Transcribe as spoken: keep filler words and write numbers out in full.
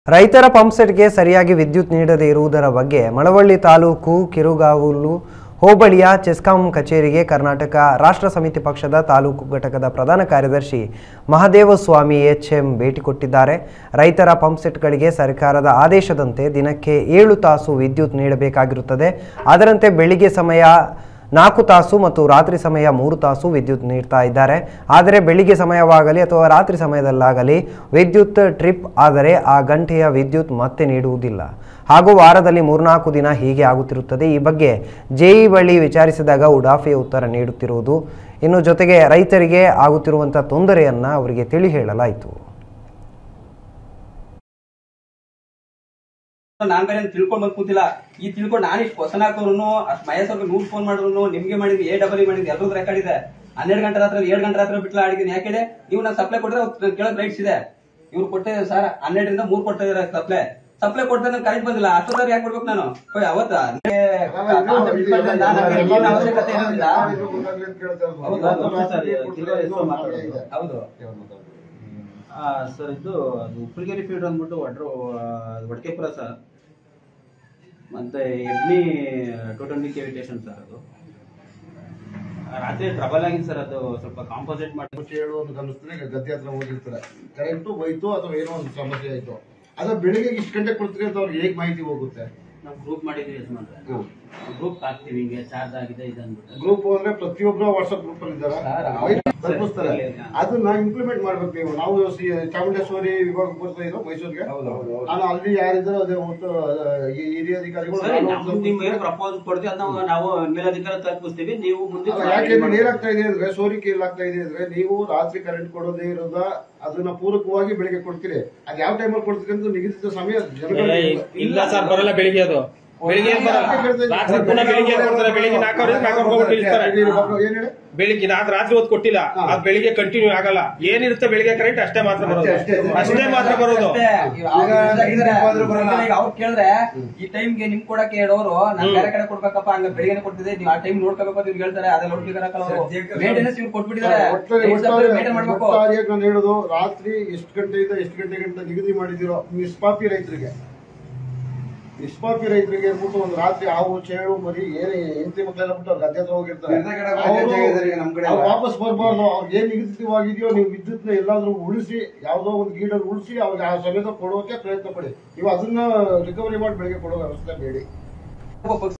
ರೈತರ ಪಂಪ್ಸೆಟ್ಗೆ ಸರಿಯಾಗಿ ವಿದ್ಯುತ್ ನೀಡದೇ ಇರುವುದರ ಬಗ್ಗೆ ಮಳವಳ್ಳಿ ತಾಲೂಕು ಕಿರುಗಾವಲು ಹೋಬಳಿಯ ಚೆಸ್ಕಾಂ ಕಚೇರಿಗೆ ಕರ್ನಾಟಕ ರಾಷ್ಟ್ರ ಸಮಿತಿ ಪಕ್ಷದ ತಾಲೂಕು ಘಟಕದ ಪ್ರಧಾನ ಕಾರ್ಯದರ್ಶಿ ಮಹದೇವಸ್ವಾಮಿ ಎಚ್ಎಂ ಭೇಟಿ ಕೊಟ್ಟಿದ್ದಾರೆ. ರೈತರ ಪಂಪ್ಸೆಟ್ಗಳಿಗೆ ಸರ್ಕಾರದ ಆದೇಶದಂತೆ ದಿನಕ್ಕೆ ಏಳು ತಾಸು ವಿದ್ಯುತ್ ನೀಡಬೇಕಾಗಿರುತ್ತದೆ. ಅದರಂತೆ ಬೆಳಿಗ್ಗೆ ಸಮಯ ನಾಲ್ಕು ತಾಸು ಮತ್ತು ರಾತ್ರಿ ಸಮಯ ಮೂರು ತಾಸು ವಿದ್ಯುತ್ ನೀಡ್ತಾ ಇದ್ದಾರೆ. ಆದರೆ ಬೆಳಿಗ್ಗೆ ಸಮಯವಾಗಲಿ ಅಥವಾ ರಾತ್ರಿ ಸಮಯದಲ್ಲಾಗಲಿ ವಿದ್ಯುತ್ ಟ್ರಿಪ್ ಆದರೆ ಆ ಗಂಟೆಯ ವಿದ್ಯುತ್ ಮತ್ತೆ ನೀಡುವುದಿಲ್ಲ ಹಾಗೂ ವಾರದಲ್ಲಿ ಮೂರ್ನಾಲ್ಕು ದಿನ ಹೀಗೆ ಆಗುತ್ತಿರುತ್ತದೆ. ಈ ಬಗ್ಗೆ ಜೆಇ ಬಳಿ ವಿಚಾರಿಸಿದಾಗ ಉಡಾಫೆಯ ಉತ್ತರ ನೀಡುತ್ತಿರುವುದು, ಇನ್ನು ಜೊತೆಗೆ ರೈತರಿಗೆ ಆಗುತ್ತಿರುವಂಥ ತೊಂದರೆಯನ್ನು ಅವರಿಗೆ ತಿಳಿ ಹೇಳಲಾಯಿತು. ನಾನ್ ಬೇರೆ ತಿಳ್ಕೊಂಡ್ ಬಂದ್ ಕೂತಿಲ್ಲ. ಈ ತಿಳ್ಕೊಂಡು ನಾನು ಇಷ್ಟು ಕ್ವಶನ್ ಹಾಕೋರು ಅಷ್ಟು ಮಹೇಶ್ವರ್ಗೆ ನೂರ್ ಫೋನ್ ಮಾಡಿದ್ರು, ನಿಮ್ಗೆ ಮಾಡಿದ್ವಿ, ಎ ಡಬಲ್ ಮಾಡಿದ್ವಿ, ಎಲ್ಲರೂ ರೆಕಾರ್ಡ್ ಇದೆ. ಹನ್ನೆರಡು ಗಂಟೆ ರಾತ್ರಿ ಏಳು ಗಂಟೆ ರಾತ್ರಿ ಬಿಟ್ಲ ಆಡಿದೀನಿ. ಯಾಕೆ ನೀವು ನಾನು ಸಪ್ಲೈ ಕೊಟ್ಟರೆ ಕೇಳಕ್ ರೈಟ್ಸ್ ಇದೆ. ಇವ್ರು ಕೊಟ್ಟೆ ಸರ್ ಹನ್ನೆರಡರಿಂದ ಮೂರ್ ಕೊಟ್ಟಿದ್ದಾರೆ ಸಪ್ಲೈ ಸಪ್ಲೈ ಕೊಟ್ಟರೆ ನನ್ ಕರೆಂಟ್ ಬಂದಿಲ್ಲ. ಅಷ್ಟೊತ್ತಾರ ಯಾಕೆ ಕೊಡ್ಬೇಕು ನಾನು? ಅವತ್ತ ಅವಶ್ಯಕತೆ ಇರೋದಿಲ್ಲ. ಹೌದು ಸರ್, ಇದು ಉಪ್ಪರಿಗೆರೆ ಫೀಲ್ಡ್ ಅಂದ್ಬಿಟ್ಟು ಒಡ್ರು ವಡಕೆಪುರ ಸರ್, ಮತ್ತೆ ಎಬ್ನಿ two twenty KV station sir. ಅದು ರಾತ್ರಿ ಟ್ರಬಲ್ ಆಗಿದೆ ಸರ್. ಅದು ಸ್ವಲ್ಪ ಕಾಂಪೋಸಿಟ್ ಮಾಡಿ ಹೇಳು ಅಂತ ಕಲಿಸ್ತಾರೆ. ಈಗ ಗದ್ದೆ ಹತ್ರ ಹೋಗಿರ್ತಾರೆ, ಕರೆಂಟು ಹೋಯ್ತು ಅಥವಾ ಏನೋ ಒಂದು ಸಮಸ್ಯೆ ಆಯ್ತು, ಅದು ಬೆಳಿಗ್ಗೆ ಇಷ್ಟು ಗಂಟೆ ಕೊಡ್ತೀರಿ ಅಂತ ಅವ್ರಿಗೆ ಹೇಗೆ ಮಾಹಿತಿ ಹೋಗುತ್ತೆ? ನಾವು ಗ್ರೂಪ್ ಮಾಡಿದ್ವಿ ಯಜಮಾನ್ರೆ, ಗ್ರೂಪ್ ಹಾಕ್ತಿವಿ ಹಿಂಗೆ ಚಾರ್ಜ್ ಆಗಿದೆ ಇದು ಅಂದ್ಬಿಟ್ಟು. ಗ್ರೂಪ್ ಅಂದ್ರೆ ಪ್ರತಿಯೊಬ್ಬರು ವಾಟ್ಸ್ಆಪ್ ಗ್ರೂಪ್ ಅಲ್ಲಿ ಇದ್ದಾರೆ, ಅದನ್ನ ಇಂಪ್ಲಿಮೆಂಟ್ ಮಾಡ್ಬೇಕು ನೀವು. ನಾವು ಚಾಮುಂಡೇಶ್ವರಿ ವಿಭಾಗ ಬರ್ತಾ ಇದ್ರು ಮೈಸೂರಿಗೆ, ನಾನು ಅಲ್ಲಿ ಯಾರಿದ್ರು ಅದೇ ಹಿರಿಯ ಅಧಿಕಾರಿಗಳು ಪ್ರಪೋಸ್ ಕೊಡ್ತೀವಿ, ಅದನ್ನ ನಾವು ಮೇಲಧಿಕಾರಿ ತಲುಪಿಸ್ತೀವಿ. ನೀವು ಮುಂದೆ ಯಾಕೆ ನೀರಾಗ್ತಾ ಇದೆ ಅಂದ್ರೆ ಸೋರಿಕೆ ಇಲ್ಲಾಗ್ತಾ ಇದೆ ಅಂದ್ರೆ ನೀವು ರಾತ್ರಿ ಕರೆಂಟ್ ಕೊಡೋದೇ ಇರೋದ, ಅದನ್ನ ಪೂರಕವಾಗಿ ಬೆಳಿಗ್ಗೆ ಕೊಡ್ತೀರಿ. ಅದ್ ಯಾವ ಟೈಮಲ್ಲಿ ಕೊಡ್ತೀರಿ ಅಂತ ನಿಗದಿತ ಸಮಯ ಇಲ್ಲ ಸರ್, ಬರಲ್ಲ ಬೆಳಿಗ್ಗೆ. ಅದು ಬೆಳಿಗ್ಗೆ ರಾತ್ರಿ ಪುನಃ ಬೆಳಿಗ್ಗೆ ಕೊಡ್ತಾರೆ. ಬೆಳಿಗ್ಗೆ ನಾಲ್ಕವರೆಗೆ ನಾಲ್ಕವರೆಗೆ ಬೆಳಿಗ್ಗೆ ರಾತ್ರಿ ಹೊತ್ತು ಕೊಟ್ಟಿಲ್ಲ, ಅದು ಬೆಳಿಗ್ಗೆ ಕಂಟಿನ್ಯೂ ಆಗಲ್ಲ. ಏನಿರುತ್ತೆ ಬೆಳಿಗ್ಗೆ ಕರೆಂಟ್ ಅಷ್ಟೇ ಮಾತ್ರ ಬರೋದು, ಅಷ್ಟೇ ಮಾತ್ರ ಬರೋದು. ಅವ್ರು ಕೇಳಿದ್ರೆ ಈ ಟೈಮ್ಗೆ ನಿಮ್ ಕೊಡಕ್ಕೆ ಹೇಳೋರು ನಾನ್ ಬೇರೆ ಕಡೆ ಕೊಡ್ಬೇಕಪ್ಪ, ಹಂಗ ಬೆಳಿಗ್ಗೆ ಕೊಡ್ತಿದ್ದೆ ನೀವು ಆ ಟೈಮ್ ನೋಡ್ಕೋಬೇಕು ಅಂತ ಹೇಳ್ತಾರೆ. ಅದೆಲ್ಲ ಮೇಂಟೆನೆನ್ಸ್ ಇವ್ರು ಕೊಟ್ಬಿಟ್ಟಿದ್ದಾರೆ. ನಾನು ಹೇಳೋದು, ರಾತ್ರಿ ಎಷ್ಟು ಗಂಟೆಯಿಂದ ಎಷ್ಟು ಗಂಟೆಗೆ ಅಂತ ನಿಗದಿ ಮಾಡಿದಿರೋ ನಿಷ್ಪಾಪಿ ರೈತರಿಗೆ ನಿಷ್ಪಾಪಿ ರೈತರಿಗೆ ಅಂದ್ಬಿಟ್ಟು ಒಂದು ರಾತ್ರಿ ಹಾವು ಚೇಳು ಮರಿ ಏನೇ ಹೆಂಡತಿ ಮಕ್ಕಳೆಲ್ಲ ಬಿಟ್ಟು ಅವ್ರು ಗದ್ದೆ ಹತ್ರ ಹೋಗಿರ್ತಾರೆ, ವಾಪಸ್ ಬರ್ಬಾರ್ದು. ಅವ್ರಿಗೆ ಏನ್ ನಿಗದಿತವಾಗಿದೆಯೋ ನೀವು ವಿದ್ಯುತ್ನ ಎಲ್ಲಾದ್ರೂ ಉಳಿಸಿ, ಯಾವ್ದೋ ಒಂದು ಗೀಡಲ್ಲಿ ಉಳಿಸಿ ಅವ್ರಿಗೆ ಆ ಸಮಯದ ಕೊಡೋಕೆ ಪ್ರಯತ್ನ ಪಡಿ. ನೀವು ಅದನ್ನ ರಿಕವರಿ ಮಾಡಿ ಬೆಳಿಗ್ಗೆ ಕೊಡೋ ವ್ಯವಸ್ಥೆ ಬೇಡಿ.